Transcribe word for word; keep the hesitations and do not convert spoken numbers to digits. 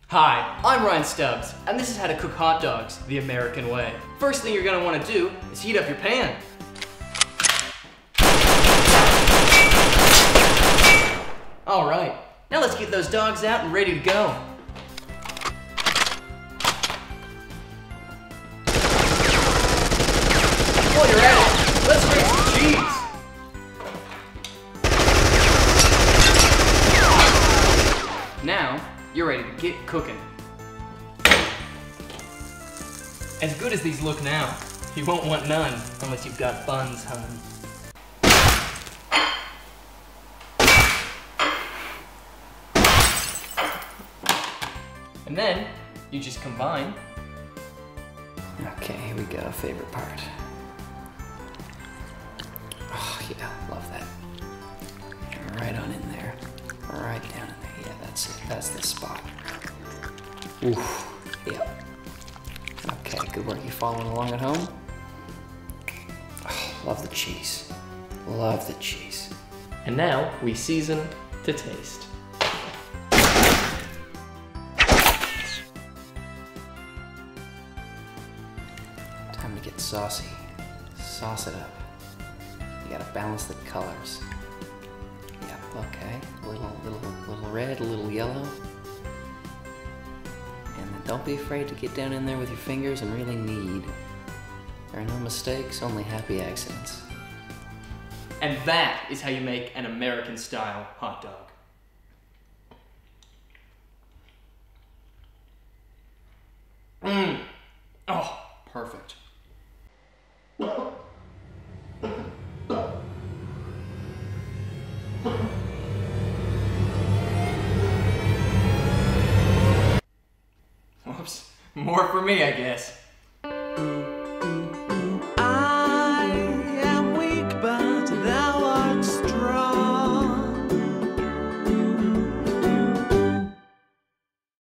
Hi, I'm Ryan Stubbs, and this is how to cook hot dogs the American way. First thing you're gonna wanna do is heat up your pan. All right, now let's get those dogs out and ready to go. While you're at it, let's make some cheese. Now, you're ready to get cooking. As good as these look now, you won't want none unless you've got buns, hun. And then, you just combine. Okay, here we go, favorite part. Oh yeah, love that. Right on in there. Right down in there. Yeah, that's it. That's the spot. Oof. Yep. Okay, good work. You following along at home? Oh, love the cheese. Love the cheese. And now, we season to taste. Time to get saucy. Sauce it up. You gotta balance the colors. Yep, okay. A little, little, little red, a little yellow. And then don't be afraid to get down in there with your fingers and really knead. There are no mistakes, only happy accidents. And that is how you make an American-style hot dog. Mmm. Oh, perfect. Whoops. More for me, I guess.